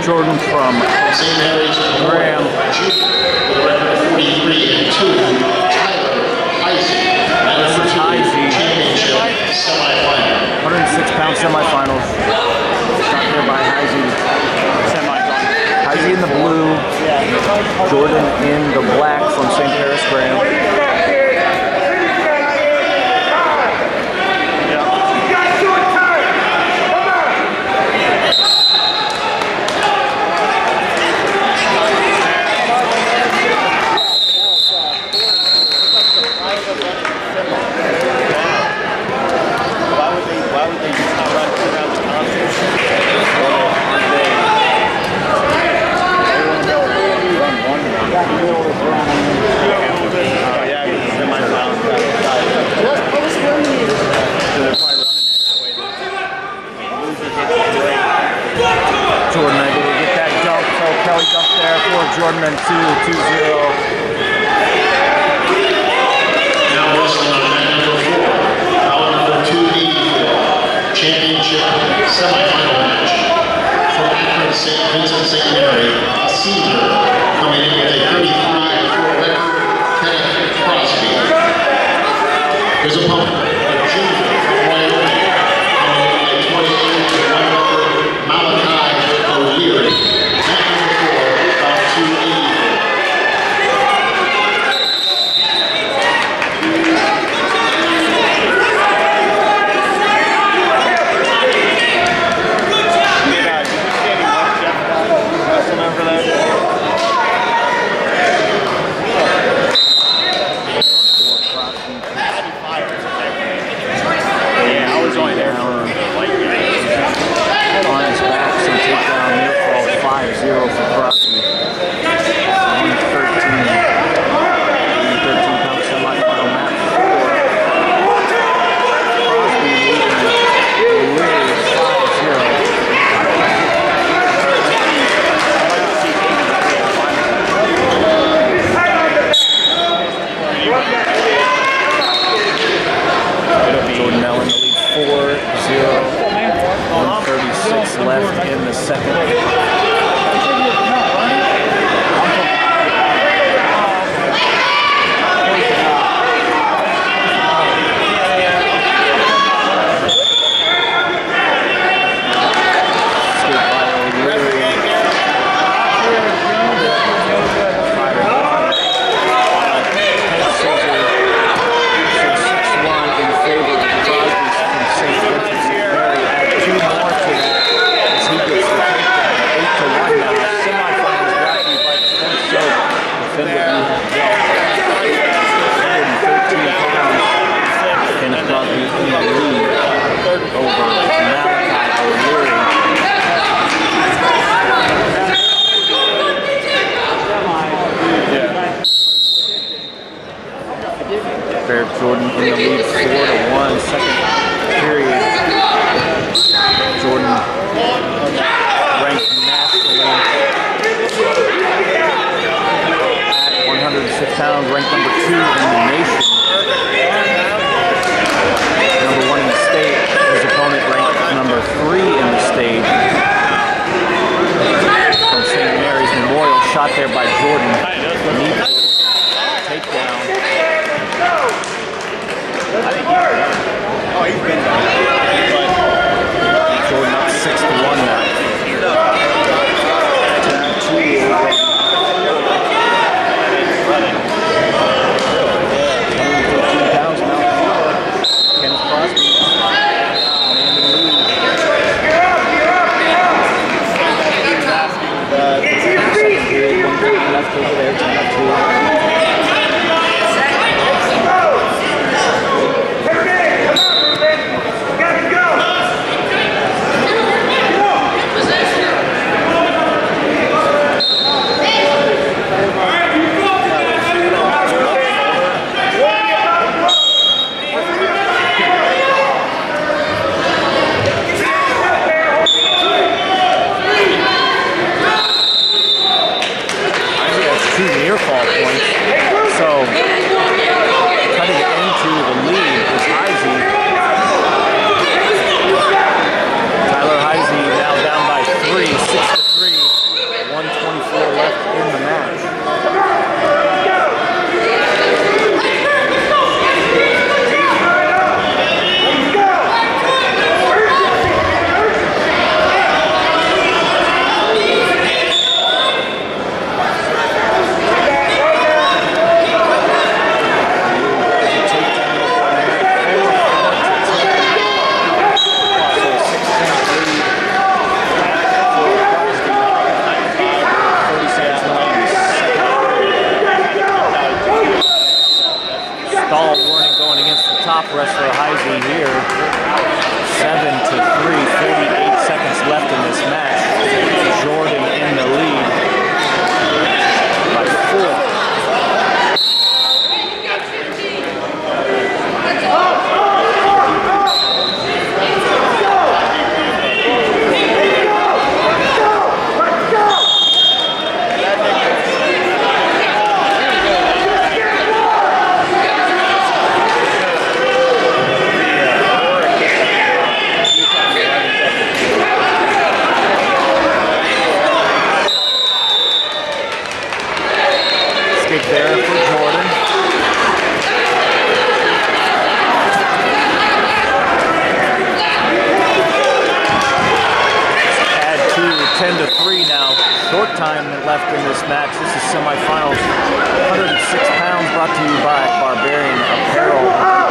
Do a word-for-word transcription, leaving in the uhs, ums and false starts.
Jordan from Saint Mary's Graham. forty-three and two, Tyler Hisey. This is Hisey. Championship semifinal. one hundred six pound semifinals. Shot there by Hisey. Hisey in the blue, Jordan in the black from Saint Mary's Graham. Jordan able to get that dunk, so Kelly dunk there for Jordan and two, two zero. Now wrestling on mat number four, foul number two eighty-four, championship semifinal match. From Akron, Saint Vincent, Saint Mary, a senior coming in with a thirty-three and four record, Kenneth Crosby. His opponent, a junior from Wyoming, coming in with a twenty-eight and one record, Malachi. Beric. Mat number four, foul two eighty-four. Yeah, I was only there for on his back, some takedown near fall five zero for Crosby. one thirteen. thirteen pound semifinal match. Crosby leading the lead five zero. Jordan now in the lead four zero. one thirty-six left in the second. Beric Jordan in the lead four to one, second period. Jordan ranked nationally at one hundred six pounds, ranked number two in the nation. Number one in the state. His opponent ranked number three in the state. From Saint Mary's Memorial, shot there by Jordan. Neat takedown. I think he's been Oh, he's been Jordan up six to one now. Two. stop rest for Hisey here. Seven to three, forty-eight seconds left in this match. Jordan in the lead by four. There for Jordan. Add two, ten to three now. Short time left in this match. This is semifinals. one hundred six pounds brought to you by Barbarian Apparel.